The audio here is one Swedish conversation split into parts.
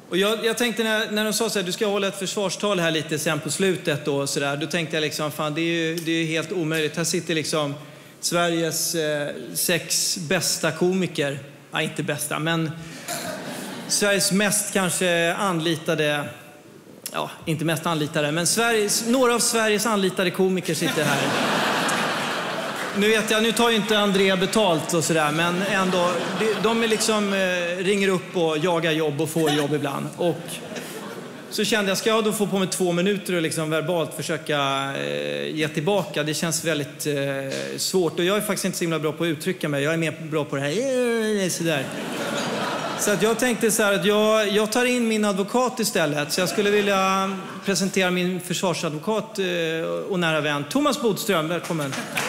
Och jag tänkte när de sa så här, du ska hålla ett försvarstal här lite sen på slutet då, så där, då tänkte jag liksom, fan det är ju helt omöjligt. Här sitter liksom Sveriges 6 bästa komiker. Ja, inte bästa, men Sveriges mest kanske anlitade, ja, inte mest anlitade, men några av Sveriges anlitade komiker sitter här. Nu vet jag, nu tar ju inte Andrea betalt och sådär, men ändå, de är liksom, ringer upp och jagar jobb och får jobb ibland. Och så kände jag, ska jag då få på mig 2 minuter och liksom verbalt försöka ge tillbaka? Det känns väldigt svårt, och jag är faktiskt inte så himla bra på att uttrycka mig. Jag är mer bra på det här, sådär. Så att jag tänkte så här att jag tar in min advokat istället. Så jag skulle vilja presentera min försvarsadvokat och nära vän Thomas Bodström. Välkommen.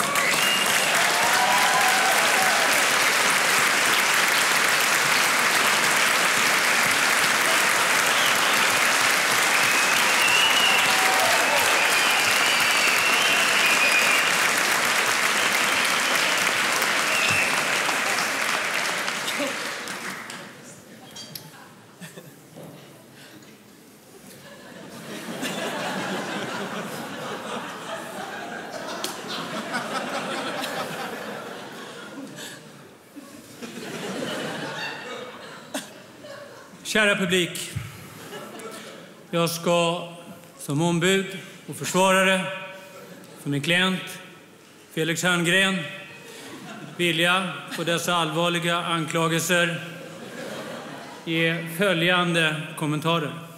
Kära publik, jag ska som ombud och försvarare för min klient Felix Herngren vilja på dessa allvarliga anklagelser ge följande kommentarer.